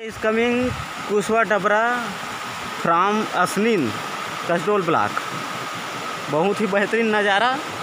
इस कमिंग कुशवा डबरा फ्रॉम असनीन कसडोल ब्लॉक। बहुत ही बेहतरीन नज़ारा।